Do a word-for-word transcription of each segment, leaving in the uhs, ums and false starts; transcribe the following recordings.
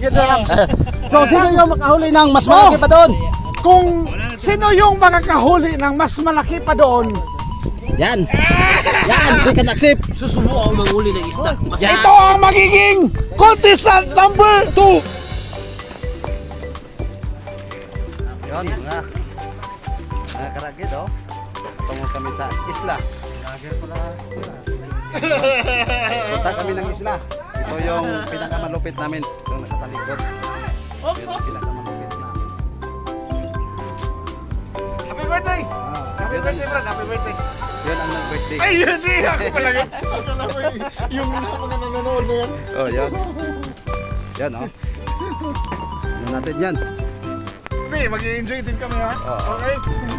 So, sino yung makahuli ng mas malaki pa doon? Kung sino yung makakahuli ng mas malaki pa doon? Yan. Yan, si Kanaksip. Susubukan ako manghuli ng isda. Yan. Ito ang magiging contestant number two. Yun, mga mga karagid, oh. Tungo kami sa isla. Punta kami ng isla. Ito yung pinakamalupit namin. Yung nasa talikod. Yun yung pinakamalupit na. Happy birthday! Ah, Happy birthday, Brad. Happy birthday. yun ang nag-birthday. Ay, yun eh. Ako pala yun. Ako na ko yung mga nanonood na yan. Oh, yun. Yan, oh. Ano natin yan? Hindi, mag-i-enjoy din kami, ha? Oo. Okay?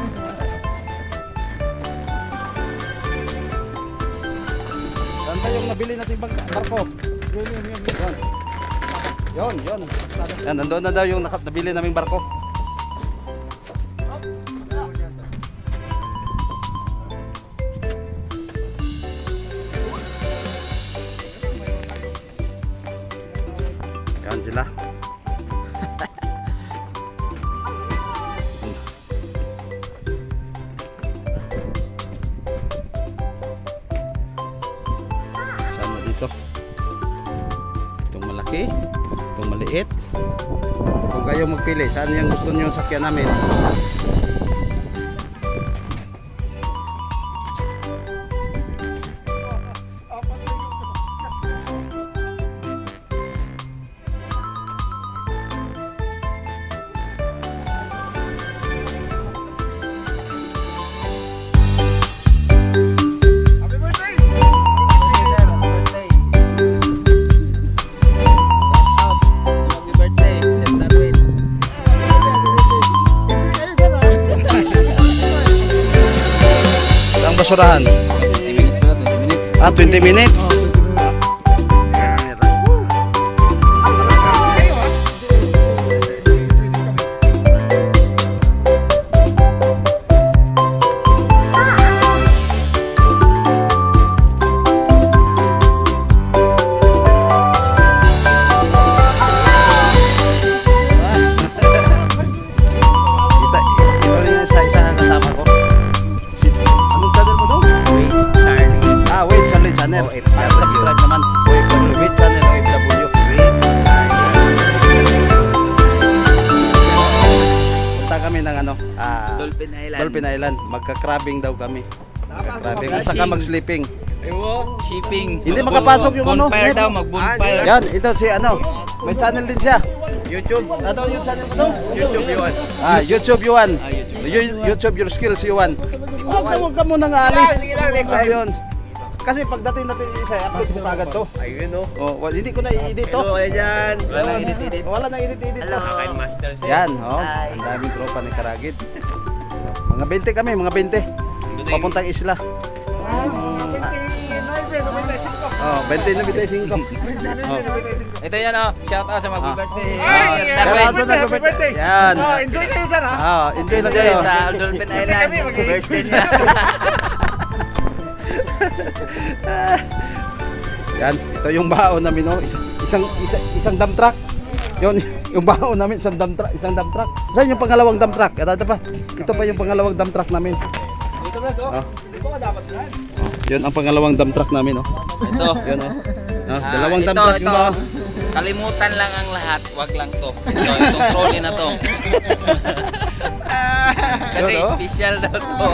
Saan ba yung nabili natin barko? Yun, yun, yun. Yun. Yun, yun. Yan, nandun na daw yung nabili naming barko. Yan sila. Sama dito. Itong malaki, itong maliit. Kung kayo magpili, saan yung gusto niyo sakyan namin? Basurahan. twenty minutes pala, twenty minutes. Ah, twenty minutes. Kita, ito rin sa isa kasama ko. Ah, wait, Charlie Channel. Ah, subscribe naman. O F W, wait channel, O F W. Punta kami ng ano, ah, Dolphin Island. Dolphin Island. Magka-crabbing daw kami. Magka-crabbing. At saka mag-sleeping. Shipping. Hindi makapasok yung ano. Bonfire daw, mag-bonfire. Yan, ito si ano. May channel din siya. YouTube. Ano yung channel mo daw? YouTube Yuan. Ah, YouTube Yuan. Ah, YouTube. You- YouTube your skills Yuan. Huwag ka, huwag ka muna nga alis. Ayun. Kasi pagdating natin isa, upload ko agad to. Ayun o. Oh, well, hindi ko na i-edit to. Hello, ayan dyan. Wala nang edit-edit. Wala na edit-edit to. Kain master siya. Yan, oh. Ang daming tropa ni Karagid. Mga twenty kami, mga twenty. Papuntang isla. Oh, twenty na bitay singko. Ito yan oh, shout out sa mag-birthday. Ay, Sir Kaya Darwin. sa nag-birthday. Yan. Oh, enjoy kayo dyan, ha? Ah, enjoy lang Enjoy kayo. sa Dolphin Kasi Island. kami mag-i-enjoy. Birthday niya. Yan, ito yung baon namin, oh. Isang isang isang, isang dump truck. Yun, yung baon namin, isang dump truck, isang dump truck. Saan yung pangalawang dump truck? Ito, ito pa. Ito pa yung pangalawang dump truck namin. Dito ba ito? Oh. Dito ka dapat yan. Yun ang pangalawang dump truck namin, oh. Ito. Yun, oh. Ah, Ah, dalawang dump ito, truck yung ito. baon. Kalimutan lang ang lahat, wag lang to. Ito, itong trolley na to. Kasi Yun, oh. special daw to.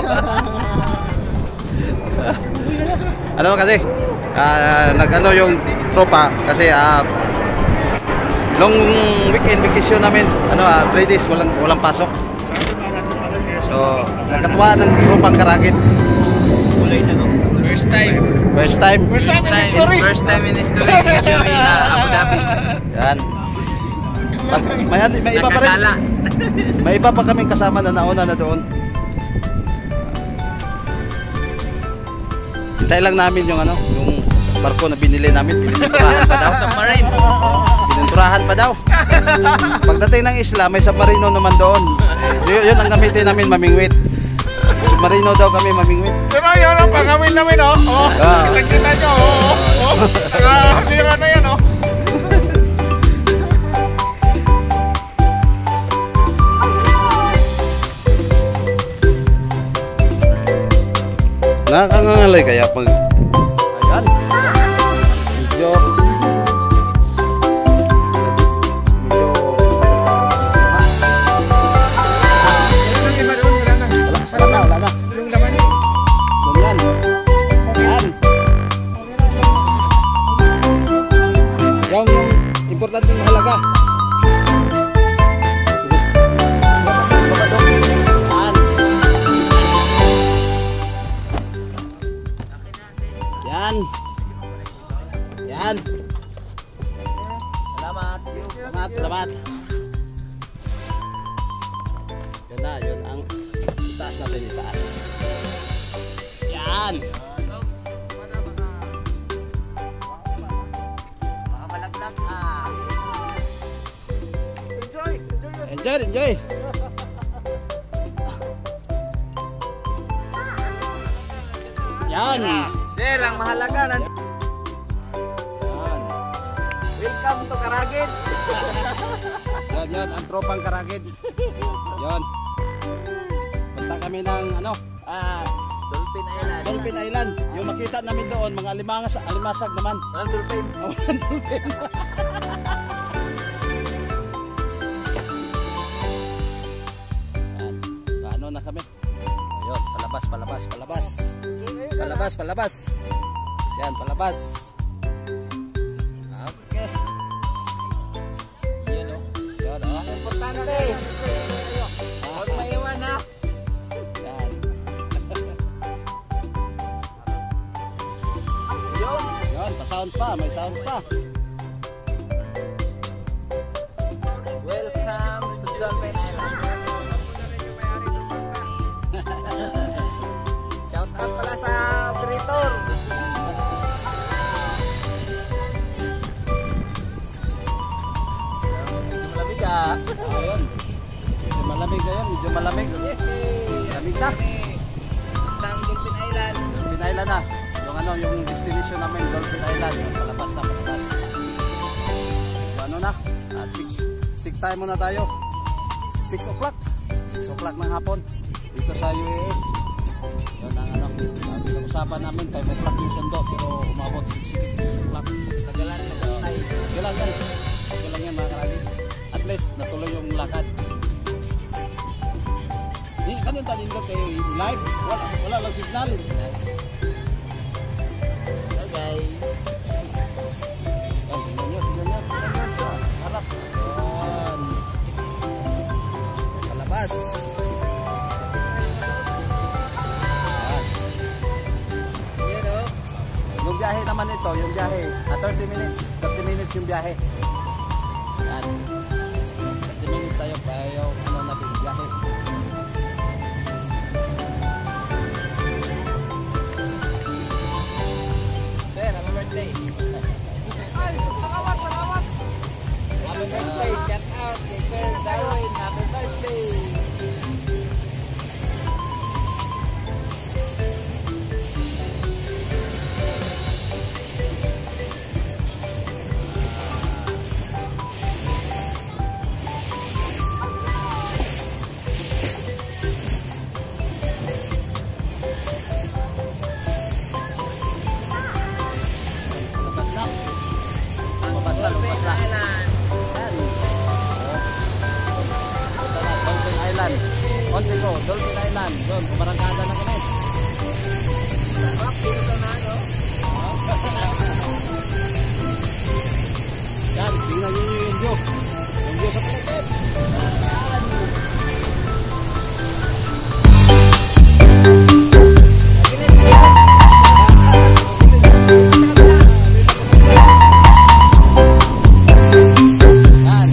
Ano kasi? Ah, nag-ano yung tropa kasi ah long weekend vacation namin. Ano ah, three days walang walang pasok. So, nagkatuwa ng tropang Karagid. First time. First time. First time in Time, history. first time in history. Medyo in uh, Abu Dhabi. Yan. Pag, may, may iba pa rin. Nakakala. May iba pa kaming kasama na nauna na doon. Hintay lang namin yung ano, yung barko na binili namin, pininturahan pa daw. Submarine. Pininturahan pa daw. Pagdating ng isla, may submarino naman doon. Eh, yun, yun ang gamitin namin, mamingwit. Submarino daw kami mamingwit. Yun o, yun o, pangawin namin, oh. Oh, Ah. kita nyo, oh. Oh, nakahira na yan, oh. alay kaya pag ayan. Medyo medyo wala na, wala na. Yung laman eh. Ganyan. Yan. Yung importanteng mahalaga. Yan. Yan. Salamat. Salamat, salamat. Yan na, yun ang itaas natin, itaas. Yan. Mga malaglag ah. Enjoy! Enjoy your... Enjoy, enjoy. Yan. Sir, ang mahalaga na. Yan. Welcome to Karagid. Yan, yan, ang tropang Karagid. Yan. Punta kami ng ano, ah, Dolphin Island. Dolphin Island. Yung makita namin doon, mga alimangas, alimasag naman. Walang dolphin. Oh, walang dolphin. Yan. Paano na kami? Ayun, palabas, palabas, palabas. Palabas, palabas. Yan, palabas. Okay. Yan o. Yan, oh. Ang importante. Huwag maiwan ha. Yan. Yun. Yan, pa-sounds pa, may sounds pa. Welcome to Dolphin Island. Shout out pala sa operator. Medyo malamig ah. Ayun. Medyo malamig na yan, medyo malamig. Malamig na. Tang Dolphin Island. Dolphin Island na. Yung ano, yung destination namin, Dolphin Island. Yung palabas na, palabas. So, ano na? Ah, check, check time muna tayo. six o'clock. six o'clock ng hapon. Dito sa U A E. Yun ang ano. Pinag-usapan namin, five o'clock yung sundo. Pero umabot six o'clock. Tagalan na tayo. Galang yan. Galang yan mga karagit. At least, natuloy yung lakad. Di, ganun tayo nito kayo live. Wala, wala lang signal. Hello guys. Yan, tingnan nyo, tingnan nyo, tingnan nyo sa sarap. Yan. Palabas. Yan. Yan o. Yung biyahe naman ito, yung biyahe, ah, thirty minutes. thirty minutes yung biyahe. Yan. thirty minutes tayo pa yung ano natin, biyahe. Sir, happy birthday. Happy birthday. Shout out kay Sir Darwin. Happy birthday. Lumabas na. Lumabas na, lumabas na. Island. Yan. Punta na, Dolphin Island. On we go, Dolphin Island. Doon, kumarangkada na kami. Sarap dito na no. Yan, tingnan nyo yung view. Yung view sa Pilipinas. Yan. Yan.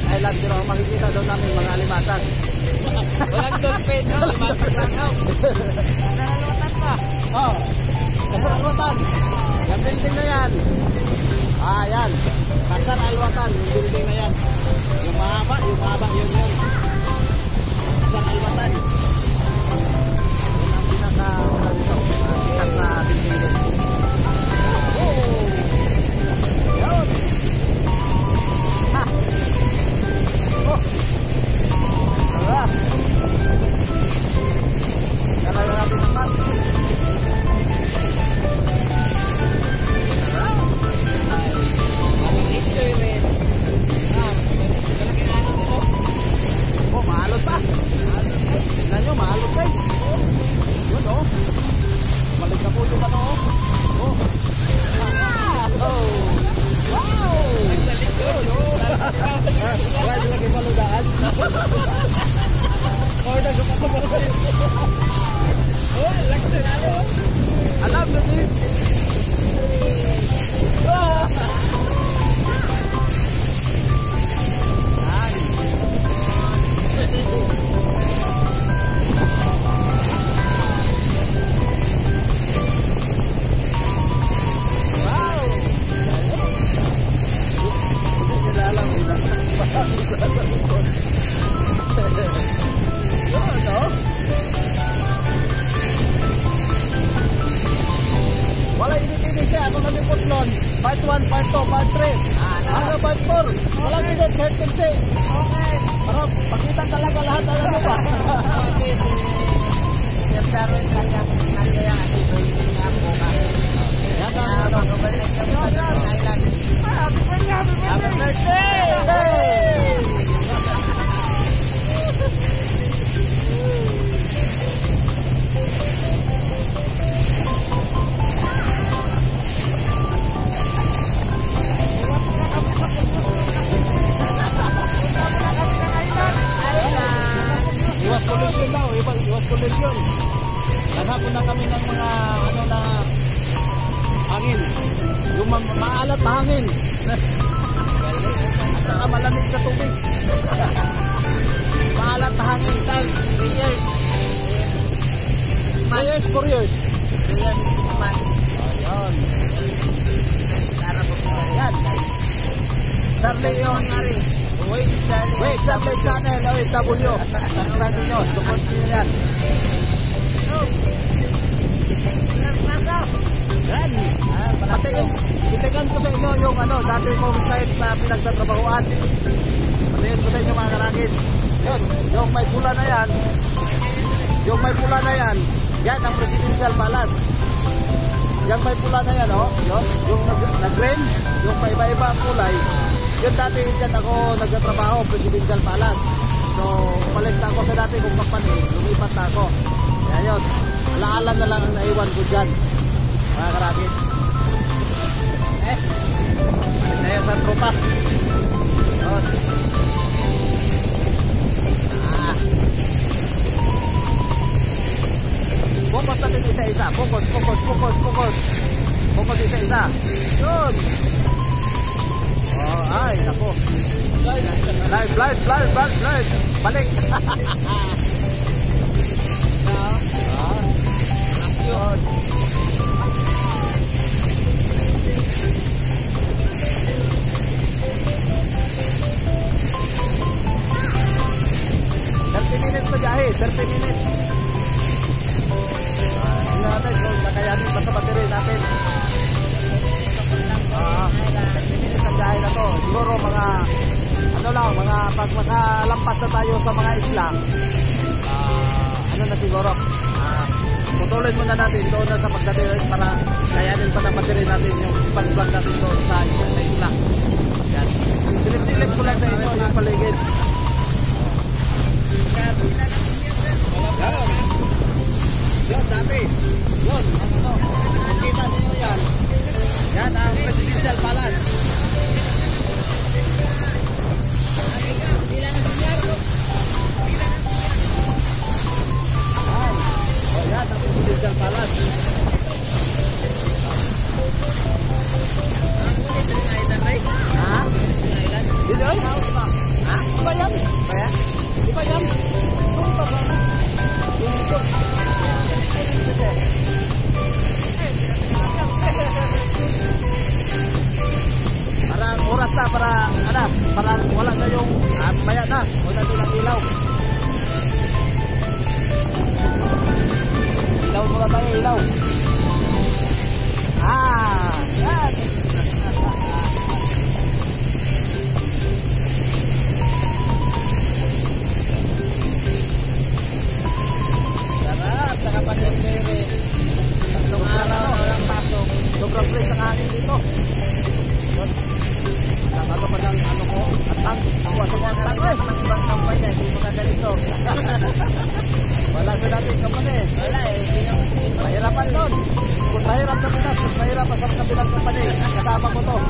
Island, pero ang makikita doon namin mga alimasan. Walang dolphin. Limasag lang ako. Naralutan pa. Oh, Kasar Alwatan. Yung building na yan. Ah, yan. Kasar Alwatan, yung building na yan. Yung mahaba, yung mahaba, yun yun. Kasar Alwatan. Yun ang pinaka, ano dito, uh, sikat na building. Oh! Yun! Ha! Oh! Tara! Kalayo natin ang bus. Enjoyment. Oh, maalot pa. Tignan nyo, maalot guys. Yun oh. Balik na po yung ano oh. Oh. Ah, oh. Wow. Yun oh. Wala yung lagi maludaan. Oh, nagpapapapapapap. Oh, laki na ano. Alam na this. Ah. Wala ini-ini siya. Ako na putlon. Part one, part two, part three. Hanggang part four. Walang init kahit kunti. Okay. Para pakita talaga lahat. Alam mo ba? Okay, si Chef Darwin kanya kanya yang ati breaking nga po ka. Yan Kaya ang ano. mag-overnight kami sa Darwin Island. Happy birthday! Happy birthday! Hey! Iwas pollution daw, iwas, iwas pollution. Naghapon na kami ng mga ano na hangin. Yung ma maalat na hangin. At saka malamig sa tubig. Maalat na hangin. Three years. Three years, four years. Three years, six months. Ayun. Para po po. Yan. Charlie yung Ngari. Wait, Charlie. Wait, Charlie Channel, O F W. Subscribe nyo, support nyo yan. Yan. Patingin, itigan ko sa inyo yung ano, dati kong site na pinagtatrabahuan. Patingin ko sa inyo mga karagin. Yun, yung may pula na yan, yung may pula na yan, yan ang Presidential Palace. Yan may pula na yan, oh. Yun, yung nag-green, yung may iba-iba ang kulay. Yun dati dyan ako nagtatrabaho, Presidential Palace. So, umalis na ako sa dati kong company, lumipat na ako. Kaya yun, alaalan na lang ang naiwan ko dyan, mga karagin. Eh, balik na yun sa tropa. Yun. Ah. Focus natin isa-isa. Focus, focus, focus, focus. Focus isa-isa. Yun. Oh, ay, nako. Live, live, live, live, live. Balik. Ah. Yun. thirty minutes na biyahe, thirty minutes. Ah, tingnan natin kung nakayanin pa sa battery natin. Ah, thirty minutes ang biyahe na to. Siguro mga, ano lang, mga pag makalampas na tayo sa mga isla, ah, ano na siguro, ah, putulin muna natin doon na sa pagdating para kayanin pa ng battery natin yung ipag-vlog natin doon sa, sa isla. Yan. Silip-silip ko lang sa inyo yung paligid. Yan. Yun, dati. Yun, ang ano. Kita niyo yan. Yan ang Presidential Palace. Yan. Oh, yan ang Presidential Palace. Ha? Dito? Ha? ng ilaw. Ilaw muna tayo, ilaw. Ah, yan. Sarap, sarap ang libre. Tatlong araw na walang pasok. Sobrang fresh ang hangin dito. Ang ano pa ng ano ko, atang. Ako sa mga atang eh. Ang ibang kampanya, hindi mo ka ganito. Wala sa dating kampanya eh. Wala eh. Mahirapan doon. Kung mahirap na Pinas, kung mahirap pa sa kabilang kampanya, kasama ko to.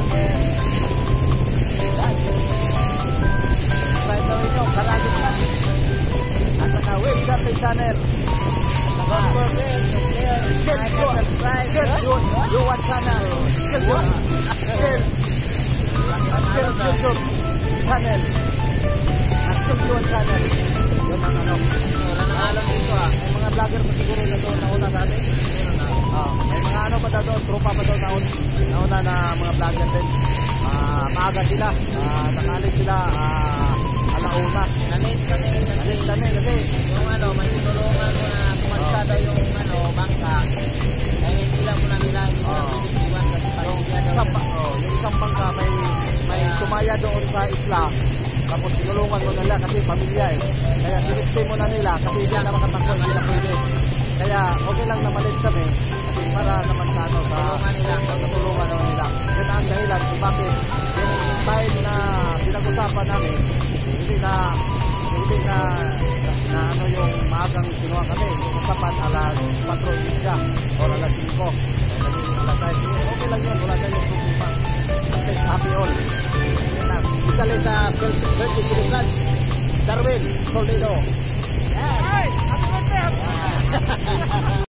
Subscribe na rin nyo, karagit lang. At saka Wave Surfing Channel. Don't forget to share, like, and subscribe. Skill Yuan Channel. Skill Yuan. Skill. Skill YouTube Channel. Skill Yuan Channel. Yun ang ano. Wala nang alam dito ah. May mga vlogger pa siguro na doon nauna sa atin. Oh, may mga ano pa doon, tropa pa doon nauna, nauna na mga vlogger din. Ah, maaga sila. Ah, nakaalis sila ah, alauna. Nalit kami kasi. Nalit kami kasi yung ano, may tinulungan mo na kumansa daw yung ano, bangka. Kaya hindi mo na nila, hindi nila pinitiwan kasi pamilya daw. Isang, oh, yung isang bangka may, may tumaya doon sa isla. Tapos tinulungan mo nila kasi pamilya eh. Kaya sinipti mo na nila kasi hindi na makatakbo, hindi na pwede. Kaya okay lang na malit kami kasi para naman sa ano, sa tulungan nila, sa tulungan naman nila. Yun ang dahilan kung bakit yung time na pinag-usapan namin, hindi na, hindi na, na ano yung maagang kinuha kami. Yung usapan alas patro siya o alas singko. Naging alas sais. Okay lang yun, wala tayong problema. At least happy all. Yan lang. Isa lang sa birthday celebration. Darwin Solido. Yes.